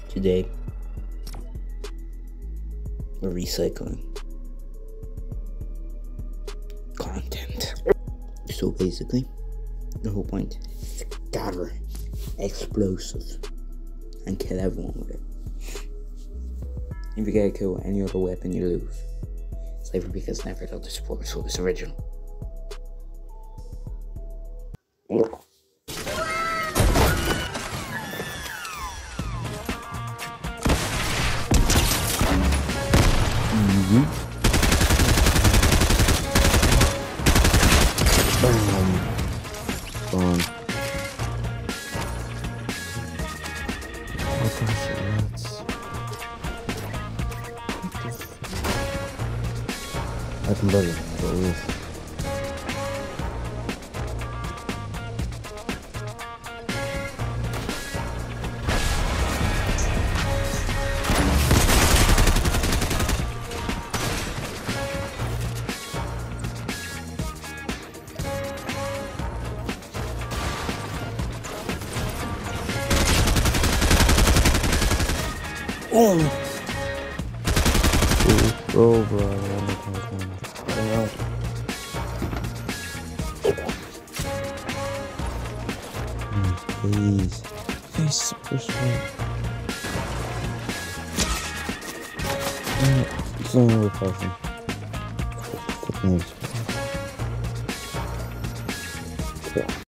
Today, we're recycling content. So basically, the whole point is to gather explosives and kill everyone with it. If you get killed with any other weapon, you lose. Slavery because never got the support, so it's original. Boom. Oh gosh, rats. I can bug it, but it is. Oh! Oh, bro. Please. Please, super sweet. It's only another person. Fucking